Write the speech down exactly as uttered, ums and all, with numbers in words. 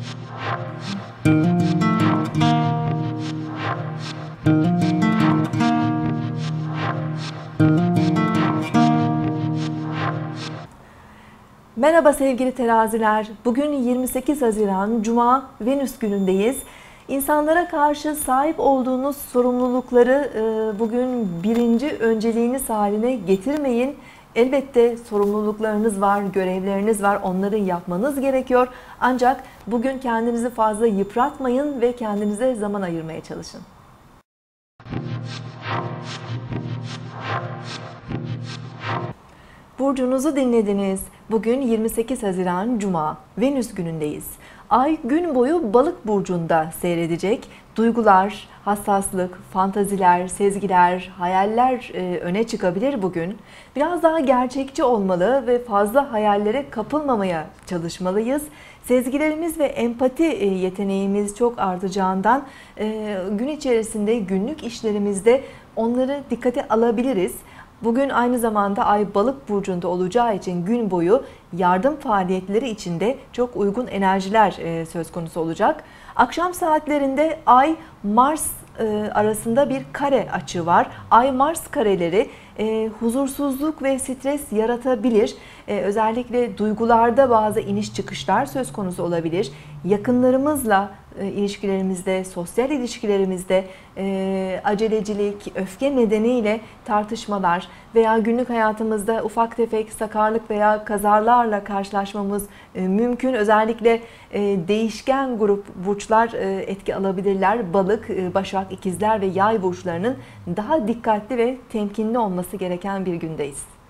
Merhaba sevgili teraziler. Bugün yirmi sekiz Haziran Cuma, Venüs günündeyiz. İnsanlara karşı sahip olduğunuz sorumlulukları bugün birinci önceliğiniz haline getirmeyin. Elbette sorumluluklarınız var, görevleriniz var, onları yapmanız gerekiyor. Ancak bugün kendinizi fazla yıpratmayın ve kendinize zaman ayırmaya çalışın. Burcunuzu dinlediniz. Bugün yirmi sekiz Haziran Cuma, Venüs günündeyiz. Ay gün boyu Balık burcunda seyredecek. Duygular, hassaslık, fantaziler, sezgiler, hayaller öne çıkabilir bugün. Biraz daha gerçekçi olmalı ve fazla hayallere kapılmamaya çalışmalıyız. Sezgilerimiz ve empati yeteneğimiz çok artacağından gün içerisinde günlük işlerimizde onları dikkate alabiliriz. Bugün aynı zamanda Ay Balık burcunda olacağı için gün boyu yardım faaliyetleri içinde çok uygun enerjiler söz konusu olacak. Akşam saatlerinde Ay Mars arasında bir kare açı var. Ay Mars kareleri huzursuzluk ve stres yaratabilir. Özellikle duygularda bazı iniş çıkışlar söz konusu olabilir. Yakınlarımızla ilişkilerimizde, sosyal ilişkilerimizde e, acelecilik, öfke nedeniyle tartışmalar veya günlük hayatımızda ufak tefek sakarlık veya kazalarla karşılaşmamız e, mümkün. Özellikle e, değişken grup burçlar e, etki alabilirler. Balık, e, Başak, İkizler ve Yay burçlarının daha dikkatli ve temkinli olması gereken bir gündeyiz.